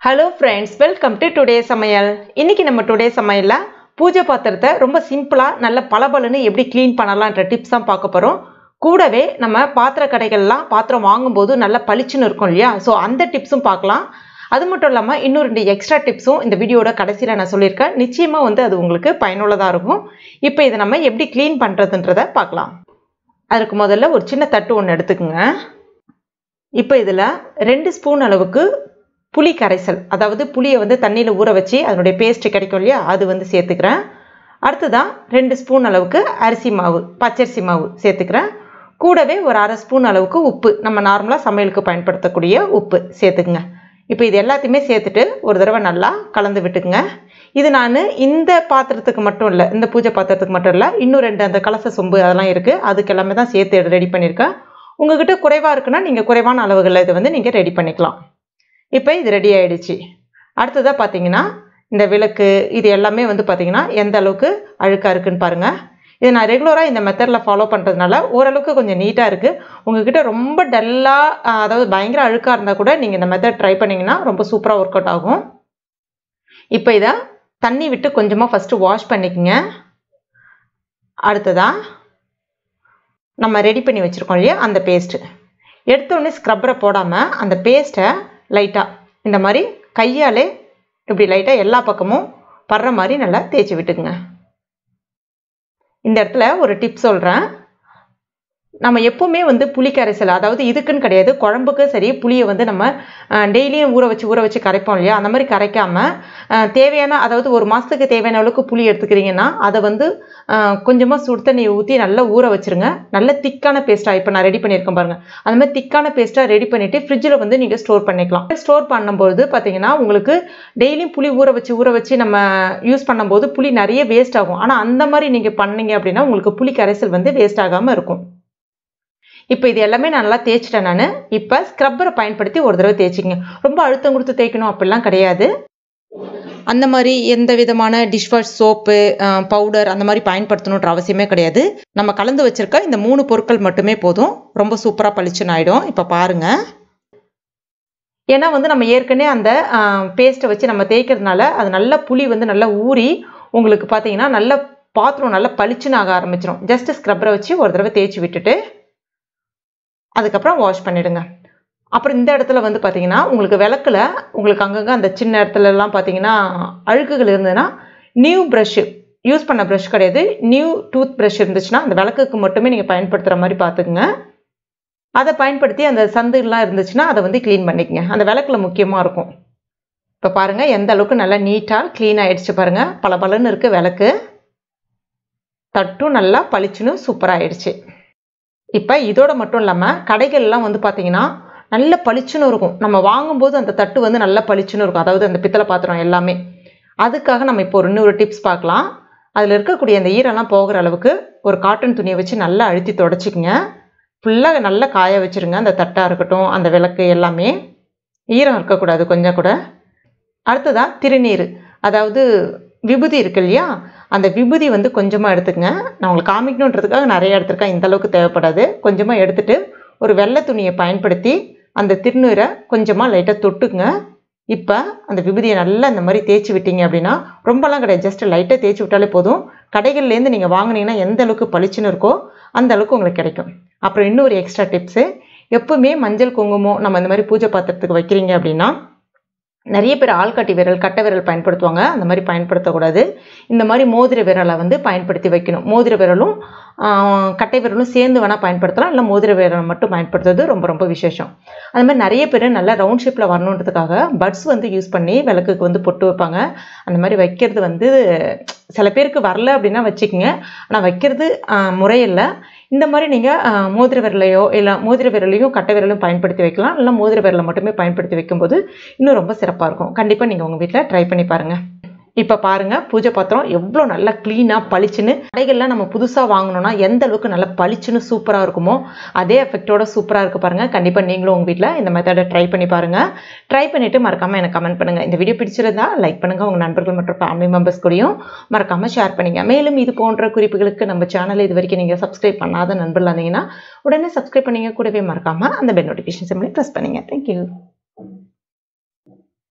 Hello friends, welcome to today's Samayal. இன்னைக்கு நம்ம today's Samayalல பூஜை பாத்திரத்தை ரொம்ப சிம்பிளா நல்ல பளபளன்னு எப்படி க்ளீன் பண்ணலாம்ன்ற டிப்ஸ் தான் பார்க்க போறோம். கூடவே நம்ம பாத்திர கடைகள்லாம் பாத்திரம் வாங்கும்போது நல்ல பளிச்சுன்னு இருக்கும் இல்லையா? சோ அந்த டிப்ஸும் பார்க்கலாம். அது மட்டும் இல்லாம இன்னும் ரெண்டு எக்ஸ்ட்ரா டிப்ஸும் இந்த வீடியோட கடைசில நான் சொல்லிருக்கேன். நிச்சயமா அது உங்களுக்கு பயனுள்ளதா இருக்கும். இப்போ இத நம்ம எப்படி க்ளீன் பண்றதுன்றத பார்க்கலாம். அதுக்கு முதல்ல ஒரு சின்ன தட்டு ஒன்னு எடுத்துக்கங்க. இப்போ இதுல 2 ஸ்பூன் அளவுக்கு புளி கரைசல், அதாவது புளியை தண்ணியில ஊற வச்சு அதனுடைய பேஸ்ட் கிடைக்கும் இல்லையா, அது சேர்த்துக்கிறேன். அடுத்ததா 2 ஸ்பூன் அளவுக்கு அரிசி மாவு, பச்சரிசி மாவு சேர்த்துக்கிறேன். கூடவே ஒரு அரை ஸ்பூன் அளவுக்கு உப்பு, நம்ம நார்மலா சமையலுக்கு பயன்படுத்தக்கூடிய உப்பு சேர்த்துக்குங்க. இப்போ இது எல்லாத்தையுமே சேர்த்துட்டு ஒரு தடவை நல்லா கலந்து விட்டுக்குங்க. இது நான் இந்த பாத்திரத்துக்கு மட்டும் இல்லை, இந்த பூஜை பாத்திரத்துக்கு மட்டும் இல்லை, இன்னும் 2 அந்த கலச சொம்பு அதெல்லாம் இருக்கு, அதுக்கு எல்லாமே தான் சேர்த்து ரெடி பண்ணியிருக்கேன். உங்ககிட்ட குறைவா இருக்குன்னா நீங்க குறைவான அளவுகளில் இதை நீங்க ரெடி பண்ணிக்கலாம். இப்போ இது ரெடி ஆயிடுச்சு. அடுத்ததா பார்த்தீங்கன்னா இந்த விளக்கு இது எல்லாமே பார்த்தீங்கன்னா எந்த அளவுக்கு அழுக்கா இருக்குன்னு பாருங்க. இதை நான் ரெகுலராக இந்த மெத்தடில் ஃபாலோ பண்ணுறதுனால ஓரளவுக்கு கொஞ்சம் நீட்டாக இருக்குது. உங்ககிட்ட ரொம்ப டல்லாக, அதாவது பயங்கர அழுக்காக இருந்தால் கூட நீங்கள் இந்த மெத்தட் ட்ரை பண்ணிங்கன்னா ரொம்ப சூப்பராக ஒர்க் அவுட் ஆகும். இப்போ இதை தண்ணி விட்டு கொஞ்சமாக ஃபஸ்ட்டு வாஷ் பண்ணிக்கங்க. அடுத்ததா நம்ம ரெடி பண்ணி வச்சுருக்கோம் இல்லையா அந்த பேஸ்ட்டு எடுத்தோடனே ஸ்க்ரப்பரை போடாமல் அந்த பேஸ்ட்டை லைட்டாக இந்த மாதிரி கையாலே இப்படி லைட்டாக எல்லா பக்கமும் படுற மாதிரி நல்லா தேய்ச்சி விட்டுக்குங்க. இந்த இடத்துல ஒரு டிப் சொல்கிறேன். நம்ம எப்போவுமே புளி கரைசல், அதாவது இதுக்குன்னு கிடையாது, குழம்புக்கு சரி புளியை நம்ம டெய்லியும் ஊற வச்சு கரைப்போம் இல்லையா, அந்த மாதிரி கரைக்காமல் தேவையான, அதாவது ஒரு மாதத்துக்கு தேவையான அளவுக்கு புளி எடுத்துக்கிறீங்கன்னா அதை கொஞ்சமாக சுடு தண்ணியை ஊற்றி நல்லா ஊற வச்சுருங்க. நல்ல திக்கான பேஸ்ட்டாக இப்போ நான் ரெடி பண்ணியிருக்கேன் பாருங்கள், அந்த மாதிரி திக்கான பேஸ்ட்டாக ரெடி பண்ணிவிட்டு ஃப்ரிட்ஜில் நீங்கள் ஸ்டோர் பண்ணிக்கலாம். ஸ்டோர் பண்ணும்போது பார்த்தீங்கன்னா உங்களுக்கு டெய்லியும் புளி ஊற வச்சு நம்ம யூஸ் பண்ணும்போது புளி நிறைய வேஸ்ட் ஆகும். ஆனால் அந்த மாதிரி நீங்கள் பண்ணீங்க அப்படின்னா உங்களுக்கு புளி கரைசல் வேஸ்ட் ஆகாமல் இருக்கும். இப்போ இது எல்லாமே நல்லா தேய்ச்சிட்டேன் நான். இப்போ ஸ்க்ரப்பரை பயன்படுத்தி ஒரு தடவை தேய்ச்சிங்க. ரொம்ப அழுத்தம் கொடுத்து தேய்க்கணும் அப்படிலாம் கிடையாது. அந்த மாதிரி எந்த விதமான டிஷ்வாஷ் சோப்பு, பவுடர் அந்த மாதிரி பயன்படுத்தணுன்ற அவசியமே கிடையாது. நம்ம கலந்து வச்சிருக்க இந்த 3 பொருட்கள் மட்டுமே போதும், ரொம்ப சூப்பராக பளிச்சுன்னு ஆகிடும். இப்போ பாருங்க, ஏன்னா நம்ம ஏற்கனவே அந்த பேஸ்ட்டை வச்சு நம்ம தேய்க்கிறதுனால அது நல்லா புளி நல்லா ஊறி உங்களுக்கு பார்த்தீங்கன்னா நல்ல பாத்திரம் நல்லா பளிச்சுன்னு ஆக ஆரம்பிச்சிடும். ஜஸ்ட் ஸ்க்ரப்பரை வச்சு ஒரு தடவை தேய்ச்சி விட்டுட்டு அதுக்கப்புறம் வாஷ் பண்ணிடுங்க. அப்புறம் இந்த இடத்துல பார்த்தீங்கன்னா உங்களுக்கு விளக்குல உங்களுக்கு அங்கங்கே அந்த சின்ன இடத்துலலாம் பார்த்தீங்கன்னா அழுக்குகள் இருந்ததுன்னா நியூ ப்ரஷ், யூஸ் பண்ண ப்ரஷ் கிடையாது, நியூ டூத் ப்ரஷ் இருந்துச்சுன்னா அந்த விளக்குக்கு மட்டுமே நீங்கள் பயன்படுத்துகிற மாதிரி பார்த்துக்குங்க. அதை பயன்படுத்தி அந்த சந்துலாம் இருந்துச்சுன்னா அதை க்ளீன் பண்ணிக்கங்க. அந்த விளக்குல முக்கியமாக இருக்கும். இப்போ பாருங்கள் எந்த அளவுக்கு நல்லா நீட்டாக க்ளீன் ஆகிடுச்சு பாருங்கள். பளபளன்னு இருக்குது விளக்கு, தட்டும் நல்லா பளிச்சுன்னு சூப்பராக ஆயிடுச்சு. இப்போ இதோட மட்டும் இல்லாமல் கடைகள்லாம் பார்த்தீங்கன்னா நல்ல பளிச்சுன்னு இருக்கும். நம்ம வாங்கும்போது அந்த தட்டு நல்ல பளிச்சுன்னு இருக்கும், அதாவது அந்த பித்தளை பாத்திரம் எல்லாமே. அதுக்காக நம்ம இப்போ இன்னொரு டிப்ஸ் பார்க்கலாம். அதில் இருக்கக்கூடிய அந்த ஈரம்லாம் போகிற அளவுக்கு ஒரு காட்டன் துணியை வச்சு நல்லா அழுத்தி தொடச்சிக்கங்க. ஃபுல்லாக நல்லா காய வச்சுருங்க. அந்த தட்டாக இருக்கட்டும், அந்த விளக்கு எல்லாமே ஈரம் இருக்கக்கூடாது கொஞ்சம் கூட. அடுத்ததான் திருநீர், அதாவது விபூதி இருக்கு இல்லையா, அந்த விபூதி கொஞ்சமாக எடுத்துக்கங்க. நான் உங்களுக்கு காமிக்கணுன்றதுக்காக நிறைய எடுத்துருக்கேன், இந்த அளவுக்கு தேவைப்படாது. கொஞ்சமாக எடுத்துட்டு ஒரு வெள்ளை துணியை பயன்படுத்தி அந்த திருநீரை கொஞ்சமாக லைட்டாக தொட்டுக்குங்க. இப்போ அந்த விபூதியை நல்லா இந்த மாதிரி தேய்ச்சி விட்டீங்க அப்படின்னா, ரொம்பலாம் கிடையாது, ஜஸ்ட் லைட்டாக தேய்ச்சி விட்டாலே போதும். கடைகள்லேருந்து நீங்கள் வாங்கினீங்கன்னா எந்த அளவுக்கு பளிச்சுன்னு இருக்கோ அந்த அளவுக்கு உங்களுக்கு கிடைக்கும். அப்புறம் இன்னொரு எக்ஸ்ட்ரா டிப்ஸு, எப்பவுமே மஞ்சள் குங்குமம் நம்ம இந்த மாதிரி பூஜை பாத்திரத்துக்கு வைக்கிறீங்க அப்படின்னா நிறைய பேர் ஆள்காட்டி விரல், கட்டை விரல் பயன்படுத்துவாங்க. அந்த மாதிரி பயன்படுத்தக்கூடாது. இந்த மாதிரி மோதிர விரலை பயன்படுத்தி வைக்கணும். மோதிர விரலும் கட்டை விரலும் சேர்ந்து வேணால் பயன்படுத்தலாம், இல்லை மோதிர விரலை மட்டும் பயன்படுத்துறது ரொம்ப ரொம்ப விசேஷம். அந்த மாதிரி நிறைய பேர் நல்லா ரவுண்ட் ஷேப்பில் வரணுன்றதுக்காக பட்ஸ் யூஸ் பண்ணி விளக்குக்கு பொட்டு வைப்பாங்க. அந்த மாதிரி வைக்கிறது சில பேருக்கு வரல அப்படின்னா வச்சுக்கோங்க, ஆனால் வைக்கிறது முறையில்லை. இந்த மாதிரி நீங்கள் மோதிர விரலையோ இல்லை மோதிர விரலையும் கட்டை விரலையும் பயன்படுத்தி வைக்கலாம். இல்லை மோதிர விரலை மட்டுமே பயன்படுத்தி வைக்கும்போது இன்னும் ரொம்ப சிறப்பாக இருக்கும். கண்டிப்பாக நீங்கள் உங்கள் வீட்டில் ட்ரை பண்ணி பாருங்கள். இப்போ பாருங்கள் பூஜை பாத்திரம் எவ்வளோ நல்லா க்ளீனாக பளிச்சுன்னு. கடைகள்லாம் நம்ம புதுசாக வாங்கணும்னா எந்த அளவுக்கு நல்லா பளிச்சுன்னு சூப்பராக இருக்குமோ அதே எஃபெக்டோட சூப்பராக இருக்குது பாருங்கள். கண்டிப்பாக நீங்களும் உங்கள் வீட்டில் இந்த மெத்தடை ட்ரை பண்ணி பாருங்கள். ட்ரை பண்ணிவிட்டு மறக்காமல் எனக்கு கமெண்ட் பண்ணுங்கள். இந்த வீடியோ பிடிச்சிருந்தா லைக் பண்ணுங்கள். உங்கள் நண்பர்கள் மற்றும் ஃபேமிலி மெம்பர்ஸ் கூடயும் மறக்காமல் ஷேர் பண்ணுங்க. மேலும் இது போன்ற குறிப்புகளுக்கு நம்ம சேனலை இது வரைக்கும் நீங்கள் சப்ஸ்கிரைப் பண்ணாத நண்பர்கள் இருந்தீங்கன்னா உடனே சப்ஸ்கிரைப் பண்ணிங்க. கூடவே மறக்காமல் அந்த பெல் நோட்டிஃபிகேஷன் சிம்மில் ப்ரெஸ் பண்ணுங்கள். தேங்க்யூ.